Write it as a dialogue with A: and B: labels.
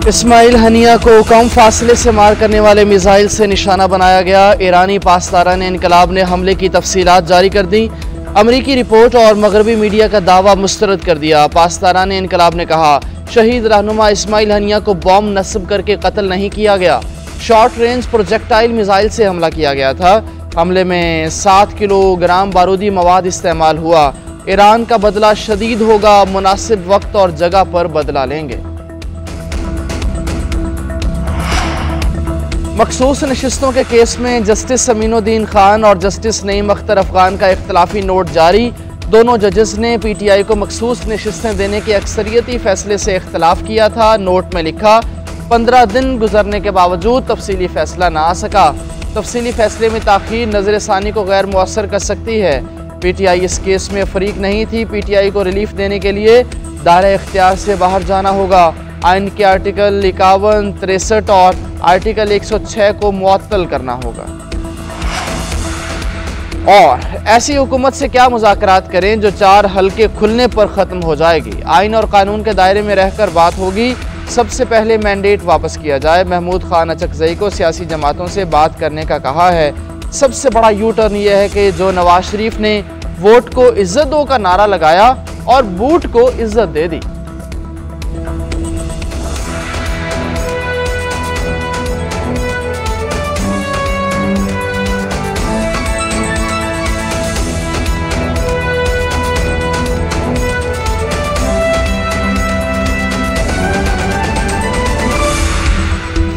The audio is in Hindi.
A: इस्माइल हनिया को कम फासले से मार करने वाले मिसाइल से निशाना बनाया गया। ईरानी पासदारान इनकलाब ने हमले की तफसीलात जारी कर दी। अमरीकी रिपोर्ट और मगरबी मीडिया का दावा मुस्तरद कर दिया। पासदारान इनकलाब ने कहा, शहीद रहनुमा इस्माइल हनिया को बॉम्ब नस्ब करके कत्ल नहीं किया गया, शॉर्ट रेंज प्रोजेक्टाइल मिसाइल से हमला किया गया था। हमले में 7 किलोग्राम बारूदी मवाद इस्तेमाल हुआ। ईरान का बदला शदीद होगा, मुनासिब वक्त और जगह पर बदला लेंगे। मखसूस नशिस्तों के केस में जस्टिस अमीनुद्दीन खान और जस्टिस नईम अख्तर अफगान का इख्तलाफी नोट जारी। दोनों जजेस ने PTI को मखसूस नशिस्तें देने के अक्सरियती फैसले से इख्तलाफ किया था। नोट में लिखा, 15 दिन गुजरने के बावजूद तफसीली फैसला ना आ सका। तफसीली फैसले में ताख़ीर नज़र सानी को गैर मुअस्सर कर सकती है। PTI इस केस में फरीक नहीं थी। PTI को रिलीफ देने के लिए दायरे इख्तियार से बाहर जाना होगा। आइन के आर्टिकल 51, 63 और आर्टिकल 106 को मुअत्तल करना होगा। और ऐसी हुकूमत से क्या मुज़ाकरात करें जो 4 हल्के खुलने पर ख़त्म हो जाएगी। आइन और कानून के दायरे में रहकर बात होगी। सबसे पहले मैंडेट वापस किया जाए। महमूद खान अचकज़ई को सियासी जमातों से बात करने का कहा है। सबसे बड़ा यू टर्न यह है कि जो नवाज शरीफ ने वोट को इज्जत दो का नारा लगाया और बूट को इज्जत दे दी।